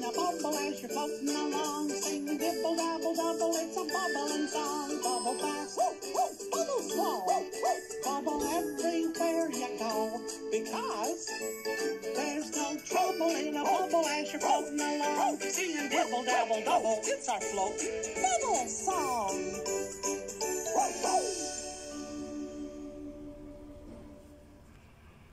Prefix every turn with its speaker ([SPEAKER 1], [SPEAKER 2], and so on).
[SPEAKER 1] a bubble as you're floating along. Singing dibble dabble double, it's a bubbling song. Bubble fast, bubble slow, bubble everywhere you go. Because there's no trouble in a bubble as you're floating along. Singing dibble dabble double, it's our floating bubble song.